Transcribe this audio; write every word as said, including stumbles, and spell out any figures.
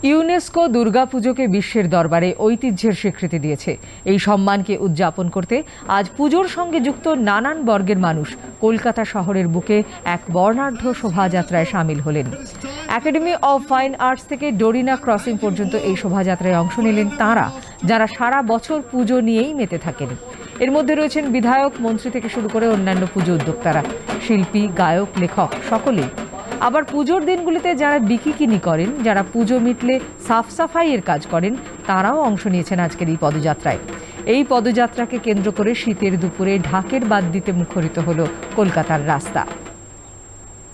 UNESCO দুর্গাপুজোকে বিশ্বের দরবারে ঐতিহ্যের স্বীকৃতি দিয়েছে। এই সম্মানকে উদযাপন করতে আজ পুজোর সঙ্গে যুক্ত নানান বর্গের মানুষ কলকাতা শহরের বুকে এক বর্ণাঢ্য শোভাযাত্রায় সামিল হলেন। একাডেমি অব ফাইন আর্টস থেকে ডোরিনা ক্রসিং পর্যন্ত এই শোভাযাত্রায় অংশ নিলেন তাঁরা, যারা সারা বছর পুজো নিয়েই মেতে থাকেন। এর মধ্যে রয়েছেন বিধায়ক, মন্ত্রী থেকে শুরু করে অন্যান্য পুজো উদ্যোক্তারা, শিল্পী, গায়ক, লেখক সকলেই। আবার পুজোর দিনগুলিতে যারা বিকিকিনি করেন, যারা পুজো মিটলে সাফ সাফাইয়ের কাজ করেন, তারাও অংশ নিয়েছেন আজকের এই পদযাত্রায়। এই পদযাত্রাকে কেন্দ্র করে শীতের দুপুরে ঢাকের বাদ্যিতে মুখরিত হলো কলকাতার রাস্তা।